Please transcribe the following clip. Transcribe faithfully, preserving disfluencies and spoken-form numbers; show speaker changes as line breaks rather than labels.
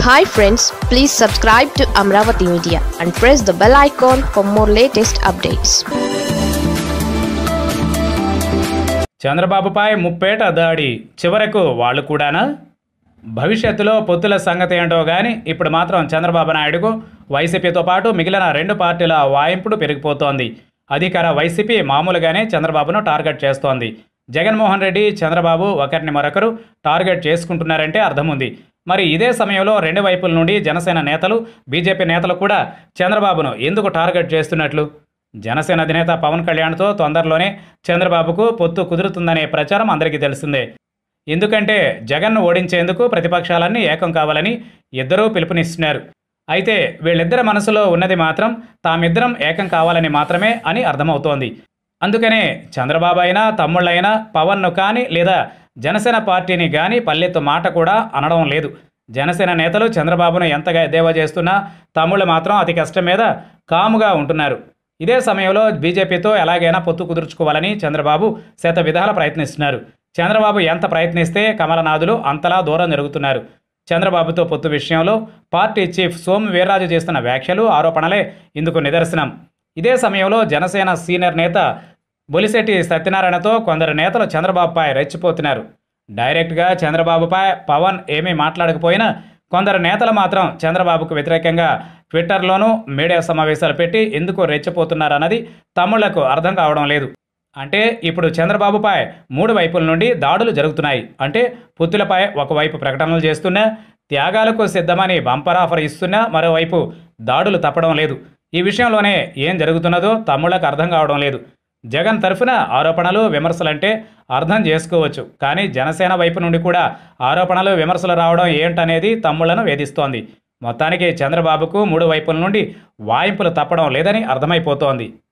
Hi friends, please subscribe to Amaravathi Media and press the bell icon for more latest updates.
చంద్రబాబుపై ముప్పేట దాడి చివరకు వాళ్ళు కూడానా? భవిష్యత్తులో పొత్తుల సంగతి ఏంటో గానీ ఇప్పుడు మాత్రం చంద్రబాబు నాయుడుకు వైసీపీతో పాటు మిగిలిన రెండు పార్టీల వాయింపుడు పెరిగిపోతోంది. అధికార వైసీపీ మామూలుగానే చంద్రబాబును టార్గెట్ చేస్తోంది. జగన్మోహన్ రెడ్డి, చంద్రబాబు ఒకరిని మరొకరు టార్గెట్ చేసుకుంటున్నారంటే అర్థం ఉంది. మరి ఇదే సమయంలో రెండు వైపుల నుండి జనసేన నేతలు, బీజేపీ నేతలు కూడా చంద్రబాబును ఎందుకు టార్గెట్ చేస్తున్నట్లు? జనసేన అధినేత పవన్ కళ్యాణ్తో తొందరలోనే చంద్రబాబుకు పొత్తు కుదురుతుందనే ప్రచారం అందరికీ తెలిసిందే. ఎందుకంటే జగన్ను ఓడించేందుకు ప్రతిపక్షాలన్నీ ఏకం కావాలని ఇద్దరూ పిలుపునిస్తున్నారు. అయితే వీళ్ళిద్దరి మనసులో ఉన్నది మాత్రం తామిద్దరం ఏకం కావాలని మాత్రమే అని అర్థమవుతోంది. అందుకనే చంద్రబాబు అయినా, తమ్ముళ్ళైనా పవన్ను కానీ లేదా జనసేన పార్టీని కానీ పల్లెత్తు మాట కూడా అనడం లేదు. జనసేన నేతలు చంద్రబాబును ఎంతగా ఎద్దేవా చేస్తున్నా తమ్ముళ్ళు మాత్రం అతి కష్టం మీద కాముగా ఉంటున్నారు. ఇదే సమయంలో బీజేపీతో ఎలాగైనా పొత్తు కుదుర్చుకోవాలని చంద్రబాబు శత విధాల ప్రయత్నిస్తున్నారు. చంద్రబాబు ఎంత ప్రయత్నిస్తే కమలనాథులు అంతలా దూరం జరుగుతున్నారు. చంద్రబాబుతో పొత్తు విషయంలో పార్టీ చీఫ్ సోము వీర్రాజు చేస్తున్న వ్యాఖ్యలు, ఆరోపణలే ఇందుకు నిదర్శనం. ఇదే సమయంలో జనసేన సీనియర్ నేత బొలిశెట్టి సత్యనారాయణతో కొందరు నేతలు చంద్రబాబుపై రెచ్చిపోతున్నారు. డైరెక్ట్గా చంద్రబాబుపై పవన్ ఏమీ మాట్లాడకపోయినా కొందరు నేతలు మాత్రం చంద్రబాబుకు వ్యతిరేకంగా ట్విట్టర్లోనూ మీడియా సమావేశాలు పెట్టి ఎందుకు రెచ్చిపోతున్నారన్నది తమ్ముళ్లకు అర్థం కావడం లేదు. అంటే ఇప్పుడు చంద్రబాబుపై మూడు వైపుల నుండి దాడులు జరుగుతున్నాయి. అంటే పొత్తులపై ఒకవైపు ప్రకటనలు చేస్తున్నా, త్యాగాలకు సిద్ధమని బంపర్ ఆఫర్ ఇస్తున్నా మరోవైపు దాడులు తప్పడం లేదు. ఈ విషయంలోనే ఏం జరుగుతున్నదో తమ్ముళ్లకు అర్థం కావడం లేదు. జగన్ తరఫున ఆరోపణలు, విమర్శలంటే అర్థం చేసుకోవచ్చు. కానీ జనసేన వైపు నుండి కూడా ఆరోపణలు, విమర్శలు రావడం ఏంటనేది తమ్ముళ్లను వేధిస్తోంది. మొత్తానికి చంద్రబాబుకు మూడు వైపుల నుండి వాయింపులు తప్పడం లేదని అర్థమైపోతోంది.